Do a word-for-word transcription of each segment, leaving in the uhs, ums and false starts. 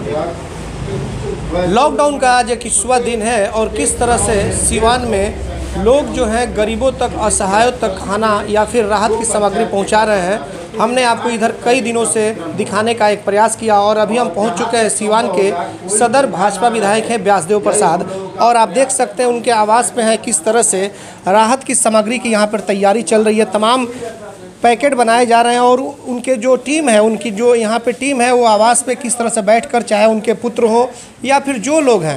Lockdown का आज इक्कीसवां दिन है और किस तरह से सिवान में लोग जो हैं गरीबों तक, असहायों तक खाना या फिर राहत की सामग्री पहुंचा रहे हैं, हमने आपको इधर कई दिनों से दिखाने का एक प्रयास किया। और अभी हम पहुंच चुके हैं सिवान के सदर भाजपा विधायक हैं व्यासदेव प्रसाद, और आप देख सकते हैं उनके आवास पे है किस तरह से राहत की सामग्री की यहाँ पर तैयारी चल रही है। तमाम पैकेट बनाए जा रहे हैं और उनके जो टीम है, उनकी जो यहाँ पे टीम है, वो आवास पे किस तरह से बैठकर, चाहे उनके पुत्र हो या फिर जो लोग हैं,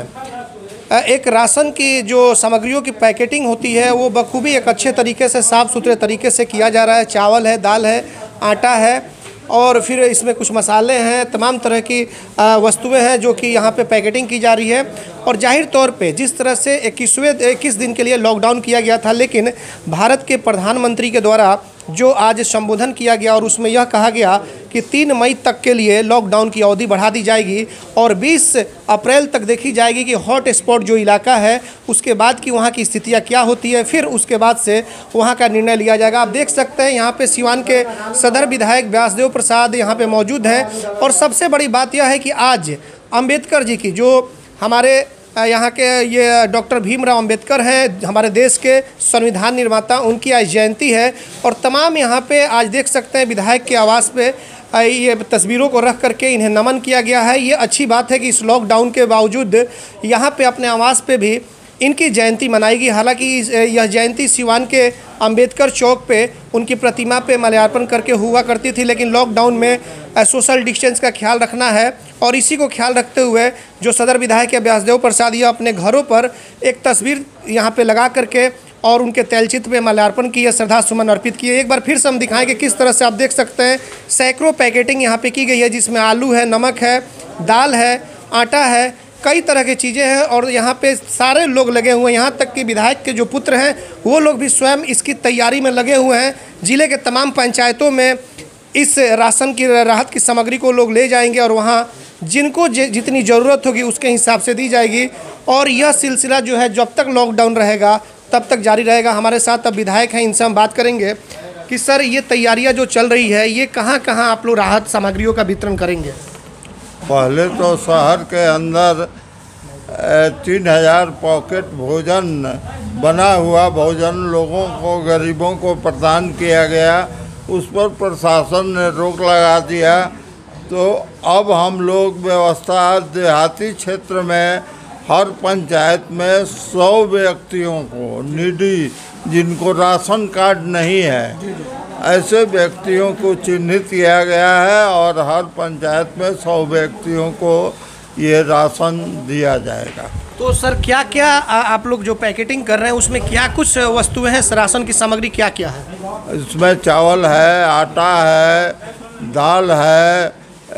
एक राशन की जो सामग्रियों की पैकेटिंग होती है वो बखूबी एक अच्छे तरीके से, साफ़ सुथरे तरीके से किया जा रहा है। चावल है, दाल है, आटा है और फिर इसमें कुछ मसाले हैं, तमाम तरह की वस्तुएं हैं जो कि यहाँ पे पैकेटिंग की जा रही है। और जाहिर तौर पे जिस तरह से इक्कीसवें इक्कीस दिन के लिए लॉकडाउन किया गया था, लेकिन भारत के प्रधानमंत्री के द्वारा जो आज संबोधन किया गया और उसमें यह कहा गया कि तीन मई तक के लिए लॉकडाउन की अवधि बढ़ा दी जाएगी और बीस अप्रैल तक देखी जाएगी कि हॉट स्पॉट जो इलाका है उसके बाद की वहाँ की स्थितियाँ क्या होती है, फिर उसके बाद से वहाँ का निर्णय लिया जाएगा। आप देख सकते हैं यहाँ पे सिवान के सदर विधायक व्यासदेव प्रसाद यहाँ पे मौजूद हैं। और सबसे बड़ी बात यह है कि आज अम्बेडकर जी की, जो हमारे यहाँ के ये डॉक्टर भीमराव अंबेडकर हैं, हमारे देश के संविधान निर्माता, उनकी आज जयंती है। और तमाम यहाँ पे आज देख सकते हैं विधायक के आवास पे ये तस्वीरों को रख करके इन्हें नमन किया गया है। ये अच्छी बात है कि इस लॉकडाउन के बावजूद यहाँ पे अपने आवास पे भी इनकी जयंती मनाएगी। हालांकि यह जयंती सिवान के अंबेडकर चौक पे उनकी प्रतिमा पे माल्यार्पण करके हुआ करती थी, लेकिन लॉकडाउन में सोशल डिस्टेंस का ख्याल रखना है और इसी को ख्याल रखते हुए जो सदर विधायक है व्यासदेव प्रसाद, यह अपने घरों पर एक तस्वीर यहाँ पे लगा करके और उनके तैलचित्र पे माल्यार्पण किए, श्रद्धा सुमन अर्पित किए। एक बार फिर से हम दिखाएंगे किस तरह से आप देख सकते हैं सैकड़ों पैकेटिंग यहाँ पे की गई है, जिसमें आलू है, नमक है, दाल है, आटा है, कई तरह की चीज़ें हैं। और यहाँ पे सारे लोग लगे हुए हैं, यहाँ तक कि विधायक के जो पुत्र हैं वो लोग भी स्वयं इसकी तैयारी में लगे हुए हैं। ज़िले के तमाम पंचायतों में इस राशन की, राहत की सामग्री को लोग ले जाएंगे और वहाँ जिनको जितनी ज़रूरत होगी उसके हिसाब से दी जाएगी। और यह सिलसिला जो है जब तक लॉकडाउन रहेगा तब तक जारी रहेगा। हमारे साथ अब विधायक हैं, इनसे हम बात करेंगे कि सर ये तैयारियाँ जो चल रही है ये कहाँ कहाँ आप लोग राहत सामग्रियों का वितरण करेंगे? पहले तो शहर के अंदर तीन हजार पॉकेट भोजन, बना हुआ भोजन लोगों को, गरीबों को प्रदान किया गया। उस पर प्रशासन ने रोक लगा दिया। तो अब हम लोग व्यवस्था देहाती क्षेत्र में हर पंचायत में सौ व्यक्तियों को, नीडी जिनको राशन कार्ड नहीं है, ऐसे व्यक्तियों को चिन्हित किया गया है और हर पंचायत में सौ व्यक्तियों को ये राशन दिया जाएगा। तो सर क्या क्या आप लोग जो पैकेटिंग कर रहे हैं उसमें क्या कुछ वस्तुएं हैं, राशन की सामग्री क्या क्या है? इसमें चावल है, आटा है, दाल है,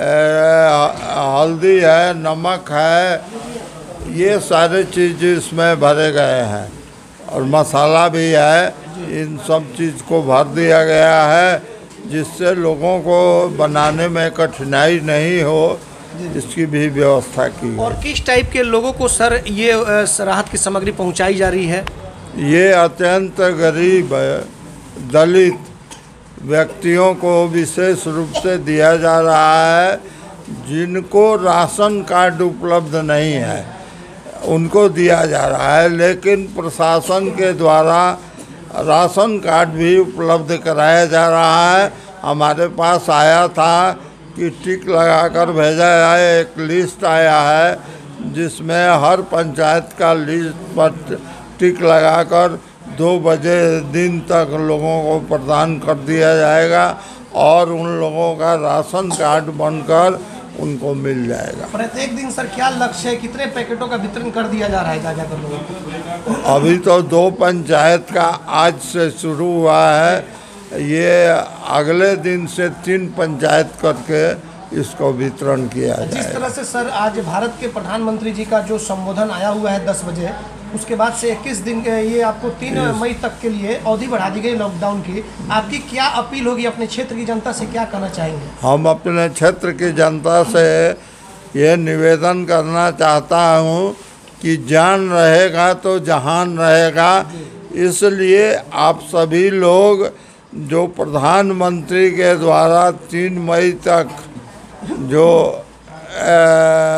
हल्दी है, नमक है, ये सारे चीज़ इसमें भरे गए हैं और मसाला भी है। इन सब चीज़ को भर दिया गया है जिससे लोगों को बनाने में कठिनाई नहीं हो, इसकी भी व्यवस्था की। और किस टाइप के लोगों को सर ये राहत की सामग्री पहुंचाई जा रही है? ये अत्यंत गरीब, दलित व्यक्तियों को विशेष रूप से दिया जा रहा है। जिनको राशन कार्ड उपलब्ध नहीं है उनको दिया जा रहा है, लेकिन प्रशासन के द्वारा राशन कार्ड भी उपलब्ध कराया जा रहा है। हमारे पास आया था कि टिक लगाकर भेजा है, एक लिस्ट आया है जिसमें हर पंचायत का लिस्ट पर टिक लगाकर दो बजे दिन तक लोगों को प्रदान कर दिया जाएगा और उन लोगों का राशन कार्ड बनकर उनको मिल जाएगा। प्रत्येक दिन सर क्या लक्ष्य है, कितने पैकेटों का वितरण कर दिया जा रहा है जाकर लोगों को? अभी तो दो पंचायत का आज से शुरू हुआ है, ये अगले दिन से तीन पंचायत करके इसको वितरण किया जाएगा। जिस तरह से सर आज भारत के प्रधानमंत्री जी का जो संबोधन आया हुआ है दस बजे, उसके बाद से इक्कीस दिन के ये आपको तीन मई तक के लिए अवधि बढ़ा दी गई लॉकडाउन की, आपकी क्या अपील होगी, अपने क्षेत्र की जनता से क्या कहना चाहेंगे? हम अपने क्षेत्र की जनता से ये निवेदन करना चाहता हूँ कि जान रहेगा तो जहान रहेगा, इसलिए आप सभी लोग जो प्रधानमंत्री के द्वारा तीन मई तक जो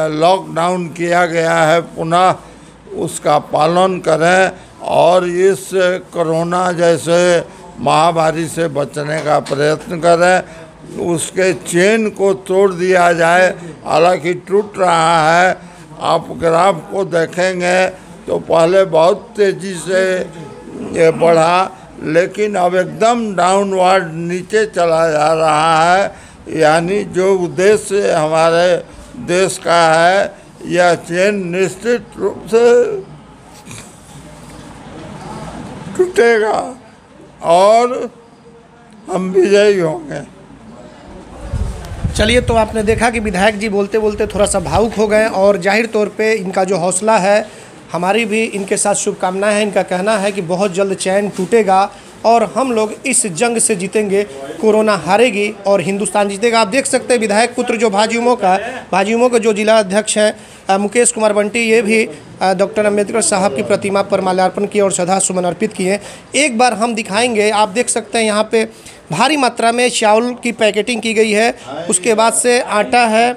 लॉकडाउन किया गया है पुनः उसका पालन करें और इस कोरोना जैसे महामारी से बचने का प्रयत्न करें। उसके चेन को तोड़ दिया जाए, हालांकि टूट रहा है। आप ग्राफ को देखेंगे तो पहले बहुत तेज़ी से ये बढ़ा, लेकिन अब एकदम डाउनवर्ड नीचे चला जा रहा है। यानी जो उद्देश्य हमारे देश का है, यह चेन निश्चित रूप से टूटेगा और हम विजयी होंगे। चलिए, तो आपने देखा कि विधायक जी बोलते बोलते थोड़ा सा भावुक हो गए और जाहिर तौर पे इनका जो हौसला है, हमारी भी इनके साथ शुभकामनाएं हैं। इनका कहना है कि बहुत जल्द चैन टूटेगा और हम लोग इस जंग से जीतेंगे, कोरोना हारेगी और हिंदुस्तान जीतेगा। आप देख सकते हैं विधायक पुत्र जो भाजयुमो का भाजयुमो के जो जिला अध्यक्ष हैं मुकेश कुमार बंटी, ये भी डॉक्टर अंबेडकर साहब की प्रतिमा पर माल्यार्पण किए और श्रद्धा सुमन अर्पित किए। एक बार हम दिखाएंगे, आप देख सकते हैं यहाँ पे भारी मात्रा में चावल की पैकेटिंग की गई है, उसके बाद से आटा है,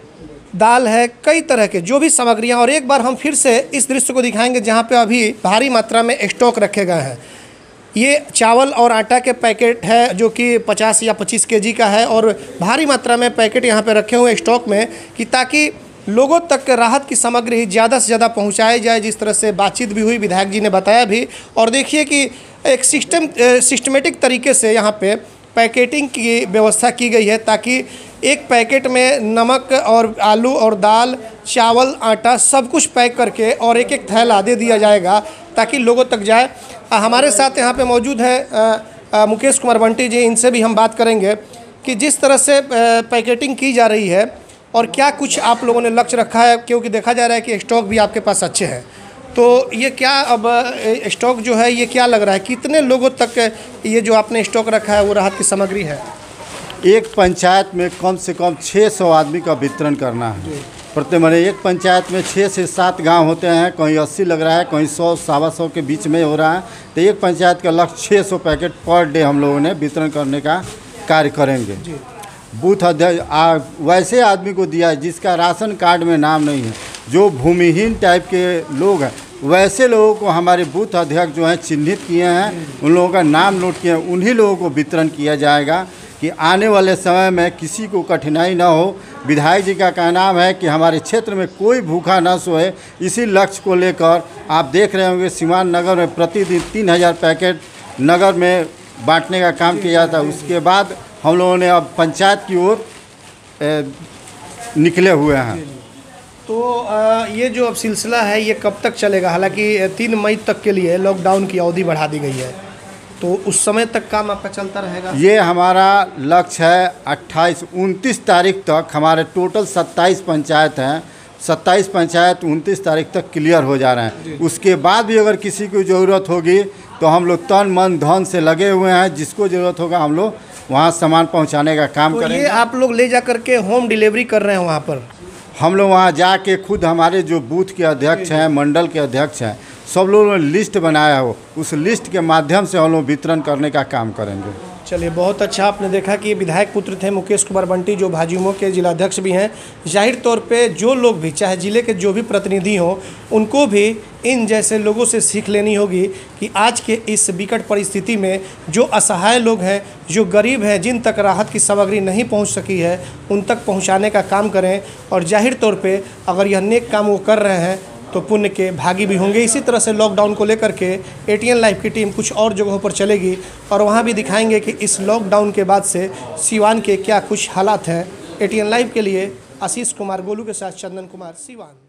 दाल है, कई तरह के जो भी सामग्रियाँ। और एक बार हम फिर से इस दृश्य को दिखाएंगे जहाँ पे अभी भारी मात्रा में स्टॉक रखे गए हैं। ये चावल और आटा के पैकेट है जो कि पचास या पच्चीस केजी का है और भारी मात्रा में पैकेट यहाँ पे रखे हुए स्टॉक में, कि ताकि लोगों तक राहत की सामग्री ज़्यादा से ज़्यादा पहुँचाई जाए। जिस तरह से बातचीत भी हुई, विधायक जी ने बताया भी। और देखिए कि एक सिस्टम सिस्टमेटिक तरीके से यहाँ पे पैकेटिंग की व्यवस्था की गई है, ताकि एक पैकेट में नमक और आलू और दाल, चावल, आटा सब कुछ पैक करके और एक एक थैला दे दिया जाएगा ताकि लोगों तक जाए। हमारे साथ यहाँ पे मौजूद है आ, आ, मुकेश कुमार बंटी जी, इनसे भी हम बात करेंगे कि जिस तरह से पैकेटिंग की जा रही है और क्या कुछ आप लोगों ने लक्ष्य रखा है, क्योंकि देखा जा रहा है कि स्टॉक भी आपके पास अच्छे हैं। तो ये क्या अब स्टॉक जो है ये क्या लग रहा है, कितने लोगों तक ये जो आपने स्टॉक रखा है वो राहत की सामग्री है? एक पंचायत में कम से कम छः सौ आदमी का वितरण करना है प्रति महीने। एक पंचायत में छः से सात गांव होते हैं, कहीं अस्सी लग रहा है, कहीं सौ सवा सौ के बीच में हो रहा है। तो एक पंचायत का लक्ष्य छः सौ पैकेट पर डे हम लोगों ने वितरण करने का कार्य करेंगे। बूथ अध्यक्ष वैसे आदमी को दिया है जिसका राशन कार्ड में नाम नहीं है, जो भूमिहीन टाइप के लोग हैं, वैसे लोगों को हमारे बूथ अध्यक्ष जो हैं चिन्हित किए हैं, उन लोगों का नाम नोट किए हैं, उन्हीं लोगों को वितरण किया जाएगा कि आने वाले समय में किसी को कठिनाई ना हो। विधायक जी का कहना है कि हमारे क्षेत्र में कोई भूखा न सोए। इसी लक्ष्य को लेकर आप देख रहे होंगे सिवान नगर में प्रतिदिन तीन हज़ार पैकेट नगर में बांटने का काम किया जाता है। उसके बाद हम लोगों ने अब पंचायत की ओर निकले हुए हैं। तो आ, ये जो अब सिलसिला है ये कब तक चलेगा? हालांकि तीन मई तक के लिए लॉकडाउन की अवधि बढ़ा दी गई है, तो उस समय तक काम आपका चलता रहेगा? ये हमारा लक्ष्य है अट्ठाईस उनतीस तारीख तक। हमारे टोटल सत्ताईस पंचायत हैं, सत्ताईस पंचायत उनतीस तारीख तक क्लियर हो जा रहे हैं। उसके बाद भी अगर किसी को ज़रूरत होगी तो हम लोग तन मन धन से लगे हुए हैं, जिसको ज़रूरत होगा हम लोग वहाँ सामान पहुँचाने का काम तो करेंगे। ये आप लोग ले जा करके होम डिलीवरी कर रहे हैं वहाँ पर? हम लोग वहाँ जाके खुद हमारे जो बूथ के अध्यक्ष हैं, मंडल के अध्यक्ष हैं, सब लोगों ने लिस्ट बनाया हो, उस लिस्ट के माध्यम से हम लोग वितरण करने का काम करेंगे। चलिए, बहुत अच्छा। आपने देखा कि विधायक पुत्र थे मुकेश कुमार बंटी, जो भाजयुमो के जिलाध्यक्ष भी हैं। जाहिर तौर पे जो लोग भी, चाहे ज़िले के जो भी प्रतिनिधि हों, उनको भी इन जैसे लोगों से सीख लेनी होगी कि आज के इस विकट परिस्थिति में जो असहाय लोग हैं, जो गरीब हैं, जिन तक राहत की सामग्री नहीं पहुंच सकी है, उन तक पहुंचाने का काम करें। और जाहिर तौर पे अगर यह नेक काम वो कर रहे हैं तो पुण्य के भागी भी होंगे। इसी तरह से लॉकडाउन को लेकर के एटीएन लाइव की टीम कुछ और जगहों पर चलेगी और वहां भी दिखाएंगे कि इस लॉकडाउन के बाद से सिवान के क्या कुछ हालात हैं। एटीएन लाइव के लिए आशीष कुमार गोलू के साथ चंदन कुमार, सिवान।